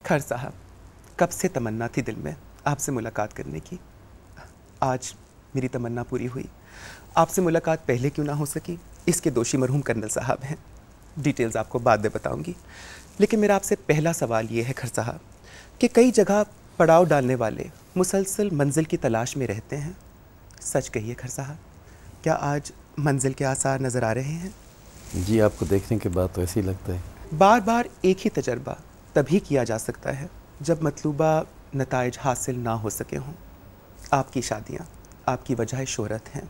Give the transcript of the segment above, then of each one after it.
खैर साहब, कब से तमन्ना थी दिल में आपसे मुलाकात करने की। आज मेरी तमन्ना पूरी हुई। आपसे मुलाकात पहले क्यों ना हो सकी, इसके दोषी मरहूम कर्नल साहब हैं। डिटेल्स आपको बाद में बताऊंगी, लेकिन मेरा आपसे पहला सवाल ये है खैर साहब कि कई जगह पड़ाव डालने वाले मुसलसल मंजिल की तलाश में रहते हैं। सच कहिए खैर साहब, क्या आज मंजिल के आसार नज़र आ रहे हैं? जी, आपको देखने के बाद तो ऐसे ही लगता है। बार बार एक ही तजर्बा तभी किया जा सकता है जब मतलूबा नताइज हासिल ना हो सके हों। आपकी शादियाँ, आपकी वजह शोहरत हैं।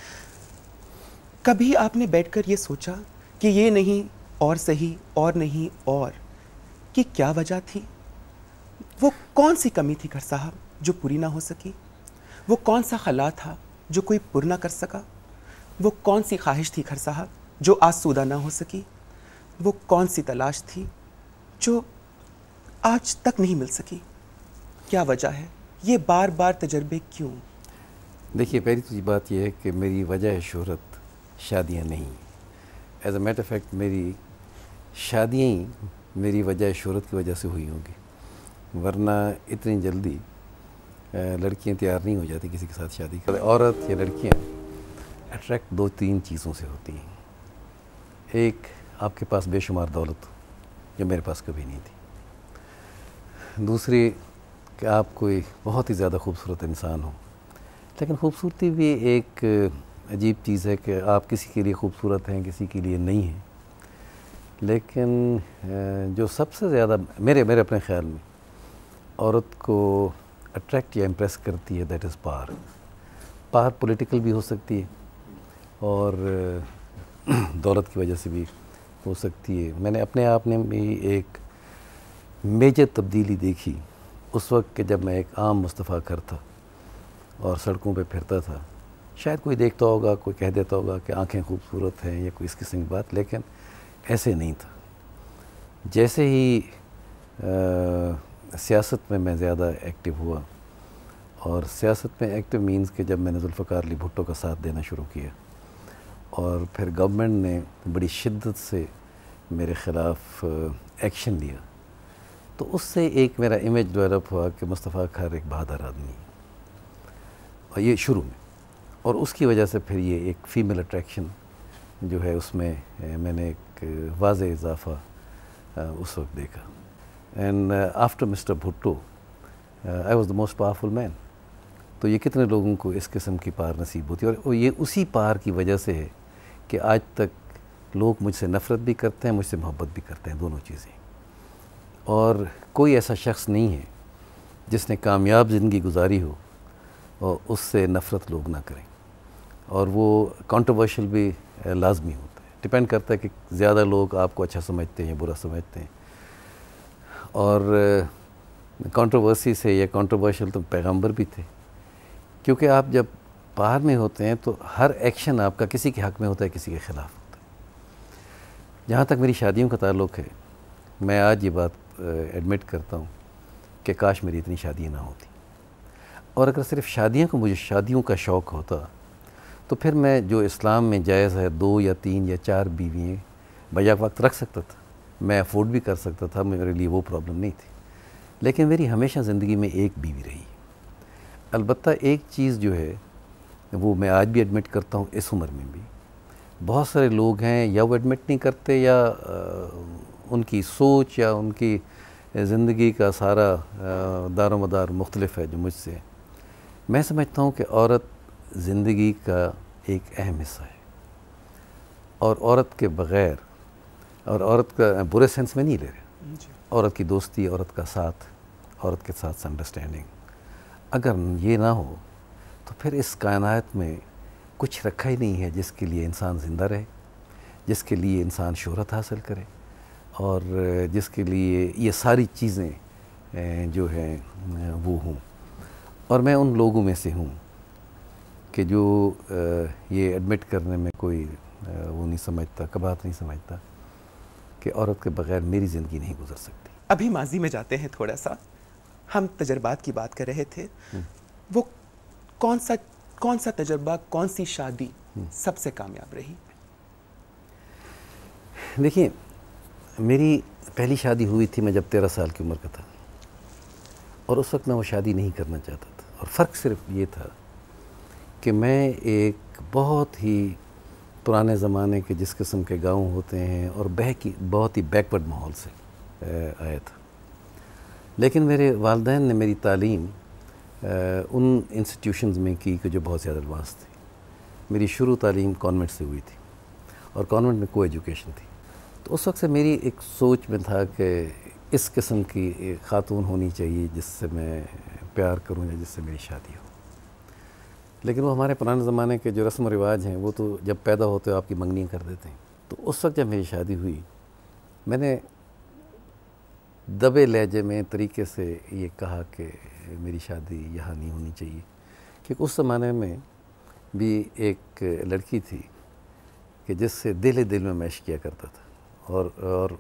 कभी आपने बैठकर ये सोचा कि ये नहीं और सही और नहीं और कि क्या वजह थी? वो कौन सी कमी थी खैर साहब जो पूरी ना हो सकी? वो कौन सा खला था जो कोई पुर ना कर सका? वो कौन सी ख्वाहिश थी खैर साहब जो आसूदा ना हो सकी? वो कौन सी तलाश थी जो आज तक नहीं मिल सकी? क्या वजह है? ये बार बार तजर्बे क्यों? देखिए, पहली तो बात यह है कि मेरी वजह शोहरत शादियां नहीं। एज अ मैटर फैक्ट मेरी शादियाँ ही मेरी वजह शोहरत की वजह से हुई होंगी, वरना इतनी जल्दी लड़कियां तैयार नहीं हो जाती किसी के साथ शादी कर। औरत या लड़कियां अट्रैक्ट दो तीन चीज़ों से होती हैं। एक, आपके पास बेशुमार दौलत जो मेरे पास कभी नहीं थी। दूसरी, कि आप कोई बहुत ही ज़्यादा खूबसूरत इंसान हो। लेकिन खूबसूरती भी एक अजीब चीज़ है कि आप किसी के लिए खूबसूरत हैं, किसी के लिए नहीं हैं। लेकिन जो सबसे ज़्यादा मेरे अपने ख़्याल में औरत को अट्रैक्ट या इम्प्रेस करती है, that is power. Power political भी हो सकती है और दौलत की वजह से भी हो सकती है। मैंने अपने आप में भी एक मेजर तब्दीली देखी उस वक्त कि जब मैं एक आम मुस्तफ़ा खर था और सड़कों पे फिरता था। शायद कोई देखता होगा, कोई कह देता होगा कि आंखें खूबसूरत हैं या कोई इस किस्म की बात, लेकिन ऐसे नहीं था। जैसे ही सियासत में मैं ज़्यादा एक्टिव हुआ, और सियासत में एक्टिव मीन्स कि जब मैंने जुल्फ़िकार अली भुट्टो का साथ देना शुरू किया और फिर गवर्नमेंट ने बड़ी शिद्दत से मेरे ख़िलाफ़ एक्शन लिया, तो उससे एक मेरा इमेज डेवलप हुआ कि मुस्तफ़ा खर एक बहादुर आदमी है, और ये शुरू में। और उसकी वजह से फिर ये एक फ़ीमेल अट्रैक्शन जो है उसमें मैंने एक वाज़े इजाफ़ा उस वक्त देखा। And after mister Bhutto I was the most powerful man. तो ये कितने लोगों को इस किस्म की पार नसीब होती है, और ये उसी पार की वजह से है कि आज तक लोग मुझसे नफ़रत भी करते हैं, मुझसे मोहब्बत भी करते हैं, दोनों चीज़ें। और कोई ऐसा शख्स नहीं है जिसने कामयाब ज़िंदगी गुजारी हो और उससे नफ़रत लोग ना करें। और वो कंट्रोवर्शियल भी लाजमी होता है, डिपेंड करता है कि ज़्यादा लोग आपको अच्छा समझते हैं या बुरा समझते हैं। और कंट्रोवर्सी से या कंट्रोवर्शियल तो पैगंबर भी थे, क्योंकि आप जब बाहर में होते हैं तो हर एक्शन आपका किसी के हक़ में होता है, किसी के ख़िलाफ़ होता है। जहाँ तक मेरी शादियों का ताल्लुक़ है, मैं आज ये बात एडमिट करता हूँ कि काश मेरी इतनी शादियाँ ना होती। और अगर सिर्फ शादियों को, मुझे शादियों का शौक़ होता, तो फिर मैं जो इस्लाम में जायज़ है 2 या 3 या 4 बीवियाँ बैक वक्त रख सकता था, मैं अफोर्ड भी कर सकता था, मेरे लिए वो प्रॉब्लम नहीं थी। लेकिन मेरी हमेशा ज़िंदगी में एक बीवी रही। अलबत्ता एक चीज़ जो है वो मैं आज भी एडमिट करता हूँ, इस उम्र में भी बहुत सारे लोग हैं या वो एडमिट नहीं करते या उनकी सोच या उनकी ज़िंदगी का सारा दारोमदार मुख्तलिफ है जो मुझसे। मैं समझता हूँ कि औरत ज़िंदगी का एक अहम हिस्सा है, और औरत के बग़ैर, और औरत का बुरे सेंस में नहीं ले रहे, औरत की दोस्ती, औरत का साथ, औरत के साथ अंडरस्टैंडिंग, अगर ये ना हो तो फिर इस कायनात में कुछ रखा ही नहीं है जिसके लिए इंसान ज़िंदा रहे, जिसके लिए इंसान शोहरत हासिल करे, और जिसके लिए ये सारी चीज़ें जो हैं वो हों। और मैं उन लोगों में से हूँ कि जो ये एडमिट करने में कोई वो नहीं समझता, कबात नहीं समझता कि औरत के बग़ैर मेरी ज़िंदगी नहीं गुजर सकती। अभी माजी में जाते हैं थोड़ा सा। हम तजर्बात की बात कर रहे थे। वो कौन सा तजर्बा, कौन सी शादी सबसे कामयाब रही? देखिए, मेरी पहली शादी हुई थी मैं जब 13 साल की उम्र का था। اور اس وقت میں وہ شادی نہیں کرنا چاہتا تھا، اور فرق صرف یہ تھا کہ میں ایک بہت ہی پرانے زمانے کے جس قسم کے گاؤں ہوتے ہیں اور بہت ہی بیکورڈ ماحول سے آیا تھا. لیکن میرے والدین نے میری تعلیم ان انسٹیٹیوشنز میں کی کہ جو بہت زیادہ ایڈوانس تھی. میری شروع تعلیم کانوینٹ سے ہوئی تھی اور کانوینٹ میں کو ایجوکیشن تھی. تو اس وقت سے میری ایک سوچ میں تھا کہ اس قسم کی ایک خاتون ہونی چاہیے جس سے میں پیار کروں یا جس سے میری شادی ہو. لیکن وہ ہمارے پرانے زمانے کے جو رسم و رواج ہیں وہ تو جب پیدا ہوتے ہو آپ کی منگنی کر دیتے ہیں. تو اس وقت جب میری شادی ہوئی میں نے دبے لہجے میں طریقے سے یہ کہا کہ میری شادی یہاں نہیں ہونی چاہیے، کیونکہ اس زمانے میں بھی ایک لڑکی تھی کہ جس سے دل میں میں عشق کیا کرتا تھا، اور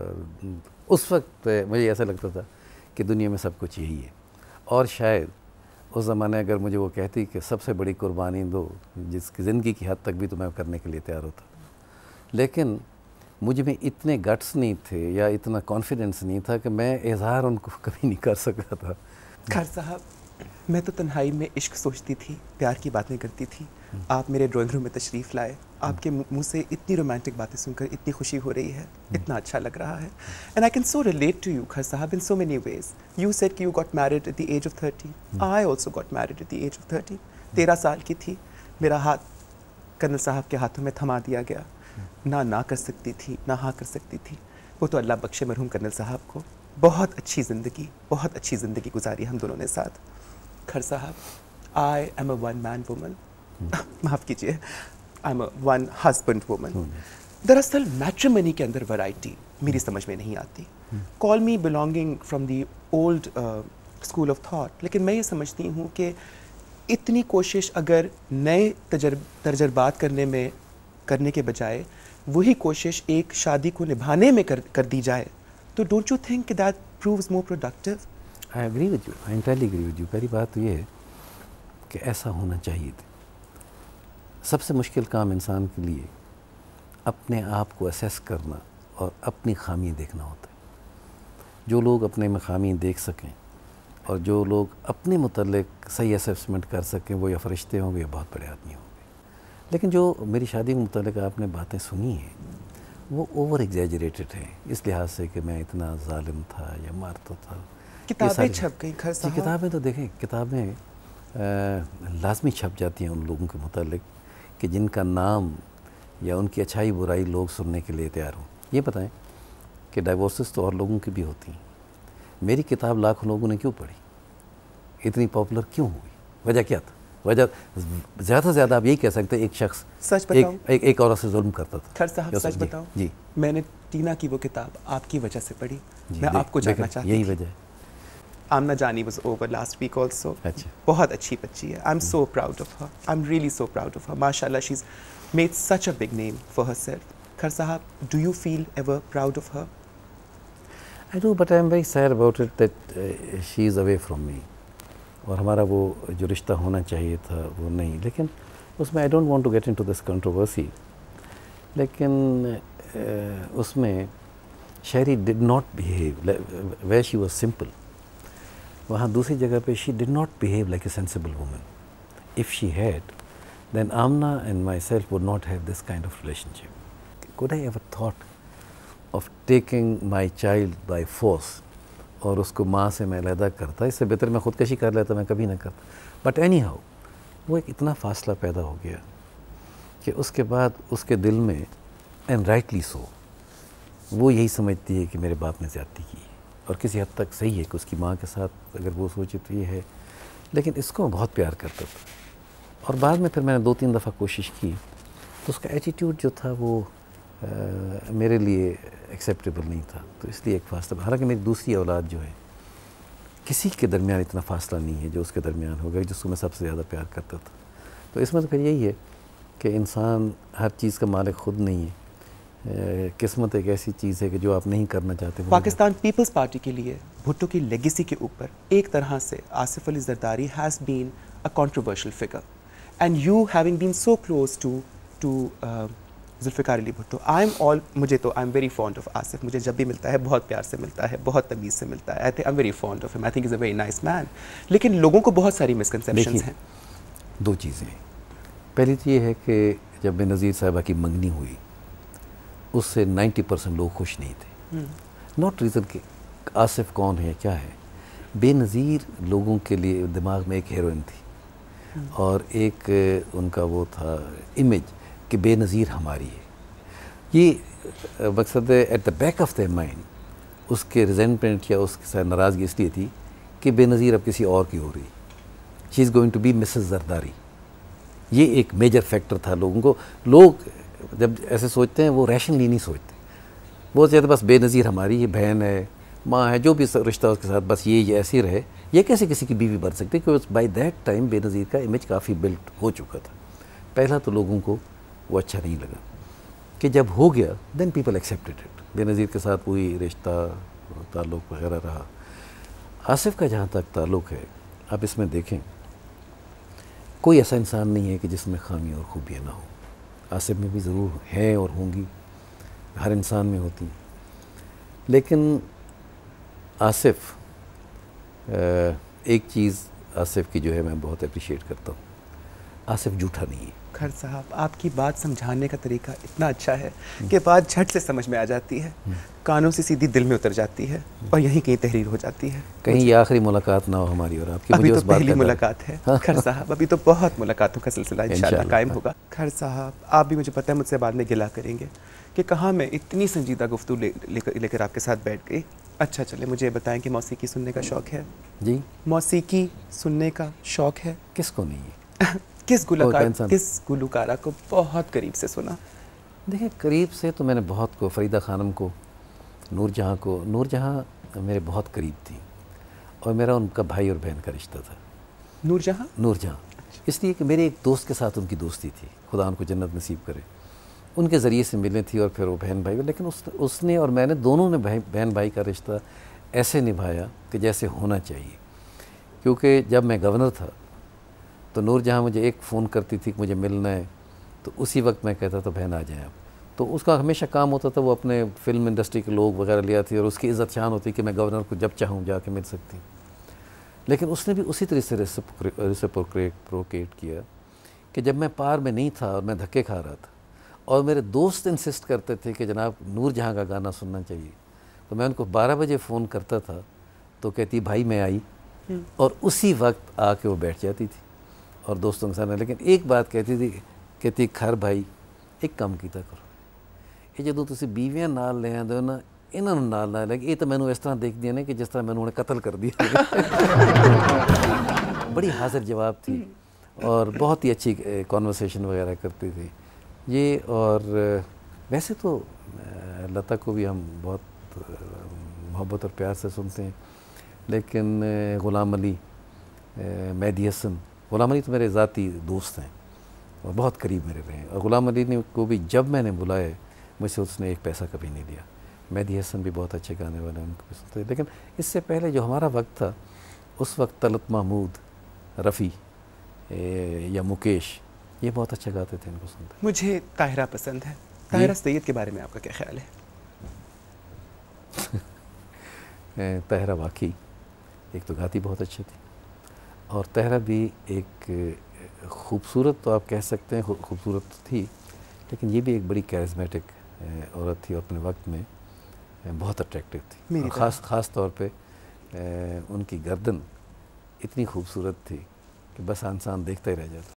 اس وقت مجھے ایسا لگتا تھا کہ دنیا میں سب کچھ یہی ہے. اور شاید اس زمانے اگر مجھے وہ کہتی کہ سب سے بڑی قربانی دو جس کی زندگی کی حد تک بھی تو میں کرنے کے لیے تیار ہوتا. لیکن مجھ میں اتنے گٹس نہیں تھے یا اتنا کانفیڈنس نہیں تھا کہ میں اظہار ان کو کبھی نہیں کر سکتا تھا. خیر صاحب، میں تو تنہائی میں عشق سوچتی تھی، پیار کی باتیں کرتی تھی. آپ میرے ڈرائنگ روم میں تشریف لائے، آپ کے منہ سے اتنی رومانٹک باتیں سن کر اتنی خوشی ہو رہی ہے، اتنا اچھا لگ رہا ہے. And I can so relate to you خیر صاحب in so many ways. You said کہ you got married at the age of 30. I also got married at the age of 30. 13 سال کی تھی، میرا ہاتھ کرنل صاحب کے ہاتھوں میں تھما دیا گیا. نہ کر سکتی تھی نہ ہاں کر سکتی تھی. وہ تو اللہ بخشے مرحوم کرنل صاحب کو. بہت اچھی زندگی گزاری ہم دونوں نے ساتھ. خیر صاحب، I am a one man woman, معاف کیجیے، I am a one husband woman. دراصل میٹریمنی کے اندر ورائٹی میری سمجھ میں نہیں آتی. Call me belonging from the old school of thought. لیکن میں یہ سمجھتی ہوں کہ اتنی کوشش اگر نئے تجربات کرنے کے بجائے وہی کوشش ایک شادی کو نبھانے میں کر دی جائے تو ڈونٹ یو تھنک کہ that proves more productive? I agree with you, I entirely agree with you. پہلی بات تو یہ ہے کہ ایسا ہونا چاہیے تھا. سب سے مشکل کام انسان کے لیے اپنے آپ کو اسیس کرنا اور اپنی خامیاں دیکھنا ہوتا ہے. جو لوگ اپنے میں خامیاں دیکھ سکیں اور جو لوگ اپنے متعلق صحیح اسیسمنٹ کر سکیں وہ یا فرشتے ہوں گے یا بہت بڑے آدمی ہوں گے. لیکن جو میری شادی کے متعلق آپ نے باتیں سنی ہیں وہ اوور ایگزیجریٹڈ ہیں اس لحاظ سے کہ میں اتنا ظالم تھا یا مارتا تھا. کتابیں چھپ گئیں خیر صاحب. کتابیں تو دیکھیں، کتابیں لازمی چھپ جاتی ہیں ان لوگوں کے متعلق کہ جن کا نام یا ان کی اچھائی برائی لوگ سننے کے لیے تیار ہوں. یہ بتائیں کہ ڈائیورسز تو اور لوگوں کی بھی ہوتی ہیں. میری کتاب لاکھوں لوگوں نے کیوں پڑھی؟ اتنی پاپولر کیوں ہوئی؟ وجہ کیا تھا؟ وجہ زیادہ سے زیادہ آپ یہی کہہ سکتے ہیں ایک شخص سچ بتاؤں ایک عورت سے ظلم کرتا تھا. خیر صاحب سچ بتاؤں، جی میں نے ٹینا کی وہ کتاب آپ کی وجہ سے پڑھی. میں آپ کو جاننا چاہتی یہی وجہ ہے. آمنہ جانی was over last week also. اچھا، بہت اچھی بچی ہے. I'm so proud of her. I'm really so proud of her. MashaAllah, she's made such a big name for herself. Khar Sahab, do you feel ever proud of her? I do, but I'm very sad about it that she is away from me. اور ہمارا وہ جو رشتہ ہونا چاہیے تھا وہ نہیں. لیکن اس میں I don't want to get into this controversy. لیکن اس میں شہری did not behave where she was simple. وہاں دوسری جگہ پہ she did not behave like a sensible woman. If she had, then Amna and myself would not have this kind of relationship. Could I ever thought of taking my child by force اور اس کو ماں سے میں علیحدہ کرتا؟ اس سے بہتر میں خودکشی کر لیتا، میں کبھی نہ کرتا. بٹ اینی ہاؤ وہ ایک اتنا فاصلہ پیدا ہو گیا کہ اس کے بعد اس کے دل میں اینڈ رائٹلی سو وہ یہی سمجھتی ہے کہ میرے باپ نے زیادتی کی. اور کسی حد تک صحیح ہے کہ اس کی ماں کے ساتھ اگر وہ سوچے تو یہ ہے. لیکن اس کو میں بہت پیار کرتا تھا. اور بعد میں پھر میں نے 2-3 دفعہ کوشش کی تو اس کا ایٹیٹیوڈ جو تھا وہ میرے لیے ایکسیپٹیبل نہیں تھا. تو اس لیے ایک فاصلہ. حالانکہ میری دوسری اولاد جو ہے کسی کے درمیان اتنا فاصلہ نہیں ہے جو اس کے درمیان ہو گیا جس کو میں سب سے زیادہ پیار کرتا تھا. تو اس میں تو پھر یہی ہے کہ انسان ہر چیز کا مالک خود نہیں ہے. قسمت ایک ایسی چیز ہے کہ جو آپ نہیں کرنا چاہتے. پاکستان پیپلز پارٹی کے لیے بھٹو کی لیگیسی کے اوپر ایک طرح سے Asif Ali Zardari has been a controversial figure. And you having been so close to Zulfiqar Ali Bhutto. مجھے تو I am very fond of Asif. مجھے جب بھی ملتا ہے بہت پیار سے ملتا ہے, بہت تمیز سے ملتا ہے. I am very fond of him. I think is a very nice man. لیکن لوگوں کو بہت ساری مسکنسیپشنز ہیں. دو چیزیں ہیں. پہلی تو یہ ہے کہ جب بے نظیر صاحبہ کی منگنی ہوئی اس سے 90% لوگ خوش نہیں تھے. ناٹ ریزن کہ آصف کون ہے کیا ہے, بے نظیر لوگوں کے لیے دماغ میں ایک ہیروئن تھی اور ایک ان کا وہ تھا امیج کہ بے نظیر ہماری ہے. یہ مقصد ہے at the back of the mind اس کے ریزنٹمنٹ یا اس کے ساتھ ناراضگی اس لیے تھی کہ بے نظیر اب کسی اور کی ہو رہی, she is going to be Mrs Zardari. یہ ایک میجر فیکٹر تھا لوگوں کو. لوگ جب ایسے سوچتے ہیں وہ ریشنلی نہیں سوچتے, وہ چاہتے بس بے نظیر ہماری, یہ بہن ہے, ماں ہے, جو بھی رشتہ اس کے ساتھ بس یہ ایسے رہے. یہ کیسے کسی کی بیوی بن سکتی, کیونکہ بائی دیٹ ٹائم بے نظیر کا امیج کافی بلٹ ہو چکا تھا. پہلا تو لوگوں کو وہ اچھا نہیں لگا کہ جب ہو گیا دین پیپل ایکسیپٹڈ اٹ. بے نظیر کے ساتھ وہی رشتہ تعلق وغیرہ رہا. آصف کا جہاں تک تعلق ہے, آپ اس میں دیکھیں کوئی ایسا انسان نہیں ہے کہ جس میں خامی اور خوبیاں نہ ہوں. آصف میں بھی ضرور ہیں اور ہوں گی, ہر انسان میں ہوتی ہیں. لیکن آصف ایک چیز آصف کی جو ہے میں بہت اپریشیٹ کرتا ہوں, آصف جھوٹا نہیں ہے. کھر صاحب آپ کی بات سمجھانے کا طریقہ اتنا اچھا ہے کہ بات جھٹ سے سمجھ میں آ جاتی ہے, کانوں سے سیدھی دل میں اتر جاتی ہے اور یہیں کہیں تحریر ہو جاتی ہے. کہیں یہ آخری ملاقات نہ ہو ہماری اور آپ کی. ابھی تو پہلی ملاقات ہے کھر صاحب, ابھی تو بہت ملاقاتوں کا سلسلہ انشاءاللہ قائم ہوگا. کھر صاحب آپ بھی مجھے پتہ ہے مجھ سے بعد میں گلا کریں گے کہ کہاں میں اتنی سنجیدہ گفتگو لے کر آپ کے ساتھ بیٹھ گئی. اچھا چلے مجھے بتائیں کہ موسیقی سننے کا شوق ہے؟ جی موسیقی سننے کا شوق ہے؟ کس کو نہیں ہے؟ کس گلوکارہ کو بہت قریب سے سنا؟ دیکھیں قریب سے تو میں نے بہت کو, فریدہ خانم کو, نور جہاں کو. نور جہاں میرے بہت قریب تھی اور میرا ان کا بھائی اور بہن کا رشتہ تھا. نور جہاں؟ نور جہاں اس لیے کہ میرے ایک دوست کے ساتھ ان کی دوستی تھی, خدا ان کو جنت نصیب کرے. ان کے ذریعے سے ملے تھی اور پھر وہ بہن بھائی. لیکن اس نے اور میں نے دونوں نے بہن بھائی کا رشتہ ایسے نبھایا کہ جیسے ہونا چاہیے. کیونکہ جب میں گورنر تھا تو نور جہاں مجھے ایک فون کرتی تھی کہ مجھے ملنا ہے, تو اسی وقت میں کہتا تھا بہن آ جائیں آپ. تو اس کا ہمیشہ کام ہوتا تھا, وہ اپنے فلم انڈسٹری کے لوگ وغیرہ لے آتی اور اس کی عزت شان ہوتی کہ میں گورنر کو جب چاہوں جا کے مل سکتی. لیکن اس نے بھی اسی طرح سے ریسپروکیٹ کیا کہ جب میں پار میں نہیں تھا اور میں دھکے کھا رہا تھا اور میرے دوست انسسٹ کرتے تھے کہ جناب نور جہاں کا گانا سننا چاہیے, تو میں ان کو 12 بجے فون کرتا تھا تو کہتی بھائی میں آئی, اور اسی وقت آ کے وہ بیٹھ جاتی تھی اور دوستوں کے سامنے. لیکن ایک بات کہتی تھی, کہتی کھر بھائی ایک کام کیتا کرو, یہ جدوں تسی بیویاں نال لے آندے ہو نا, انہاں نوں نال نہ لے کے, یہ تو مینوں اس طرح دیکھ دیا نا کہ جس طرح مینوں انہیں قتل کر دیا. بڑی حاضر جواب تھی اور بہت ہی اچھی کانورسیشن وغیرہ کرتی تھی یہ. اور ویسے تو لتا کو بھی ہم بہت محبت اور پیار سے سنتے ہیں, لیکن غلام علی, مہدی حسن. غلام علی تو میرے ذاتی دوست ہیں اور بہت قریب میرے رہے ہیں, اور غلام علی نے کو بھی جب میں نے بلائے مجھ سے اس نے ایک پیسہ کبھی نہیں لیا. مہدی حسن بھی بہت اچھے گانے والے ہیں, ان کو بھی سنتے ہیں. لیکن اس سے پہلے جو ہمارا وقت تھا اس وقت طلعت محمود, رفیع یا مکیش, یہ بہت اچھا گاتے تھے, ان کو سنتے ہیں. مجھے طاہرہ پسند ہے. طاہرہ سید کے بارے میں آپ کا کیا خیال ہے؟ طاہرہ واقعی ایک تو گاتی بہت اچھی تھی, اور طاہرہ بھی ایک خوبصورت تو آپ کہہ سکتے ہیں خوبصورت تھی, لیکن یہ بھی ایک بڑی کیرزمیٹک عورت تھی اور اپنے وقت میں بہت اٹریکٹیو تھی. خاص طور پہ ان کی گردن اتنی خوبصورت تھی کہ بس انسان دیکھتا ہی رہ جاتا.